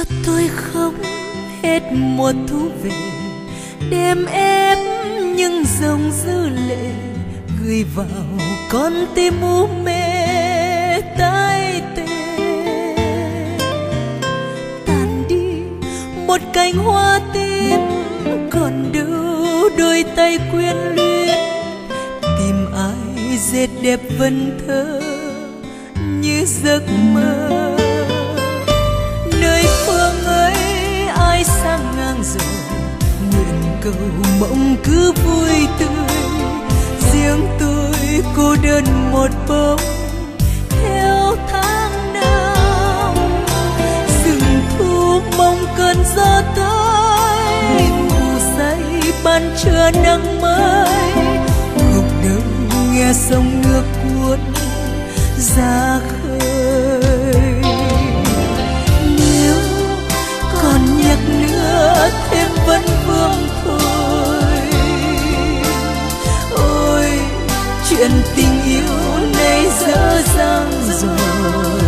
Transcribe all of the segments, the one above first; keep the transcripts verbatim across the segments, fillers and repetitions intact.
tôi khóc hết mùa thu về, đêm ép những dòng dư lệ gửi vào con tim u mê tái tê. Tàn đi một cành hoa tím, còn đâu đôi tay quyến luyến, tìm ai dệt đẹp vần thơ như giấc mơ. Nơi phương ấy ai sang ngang rồi, nguyện cầu mộng cứ vui tươi. Riêng tôi cô đơn một bóng theo tháng năm. Rừng thu mong cơn gió tới, ngủ say ban trưa nắng mới. Gục đầu nghe sông nước cuốn ra khơi. Nếu còn nhắc nữa thêm vẫn vương thôi. Ôi chuyện tình yêu này dở dang rồi.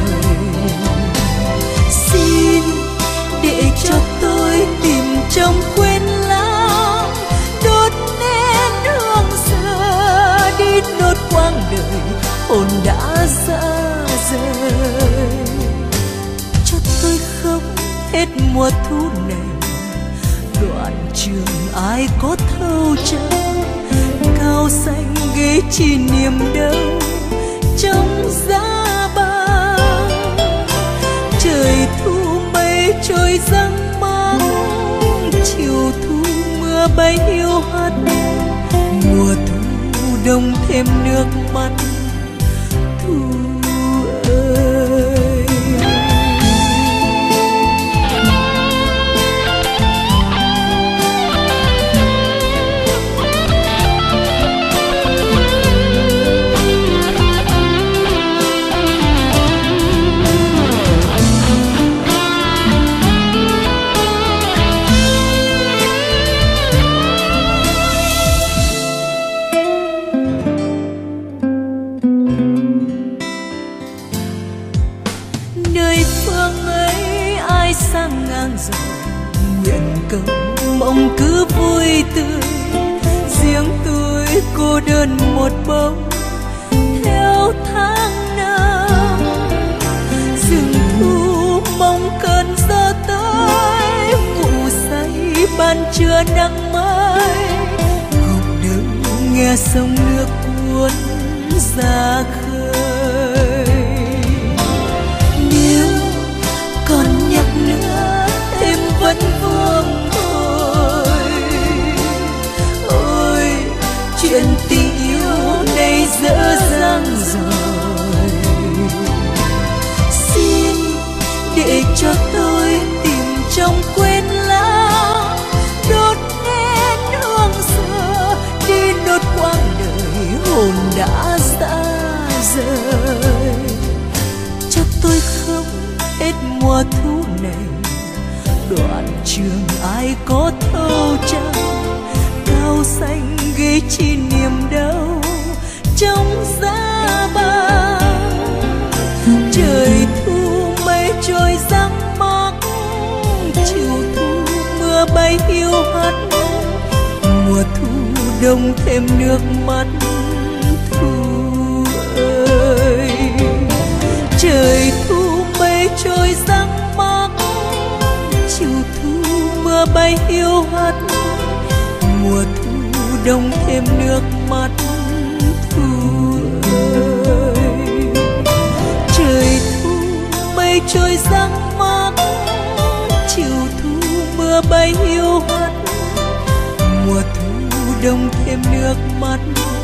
Xin để cho tôi tìm trong quên lãng, đốt nén hương xưa đi nốt quãng đời hồn đã xa rời. Cho tôi khóc hết mùa thu này, đoạn trường ai có thâu trăng. Cao xanh ghế chi niềm đâu trong giá băng. Trời thu mây trôi răng mắc, chiều thu mưa bay hiu hắt. Mùa thu đông thêm nước mắt thu ơi. Sang ngang rồi, nguyện cầu mộng cứ vui tươi. Riêng tôi cô đơn một bóng theo tháng năm. Rừng thu mong cơn gió tới, ngủ say ban trưa nắng mới. Gục đầu nghe sông nước cuốn ra khơi. Nếu còn nhắc nữa thêm vẫn vương thôi. Ôi chuyện tình yêu này dở dang rồi. Xin để cho tôi tìm trong quên lãng, đốt nén hương xưa đi nốt quãng đời hồn đã xa rời. Cho tôi khóc hết mùa thu này, đoạn trường ai có thâu trăng. Cao xanh ghế chi niềm đâu trong giá băng. Trời thu mây trôi răng mắc, chiều thu mưa bay hiu hắt. Mùa thu đông thêm nước mắt thu ơi. Trời thu mây trôi răng mắc, chiều thu mưa bay hiu hắt. Mùa thu đông thêm nước mắt thu ơi. Trời thu mây trôi răng mắc, chiều thu mưa bay hiu hắt. Mùa thu đông thêm nước mắt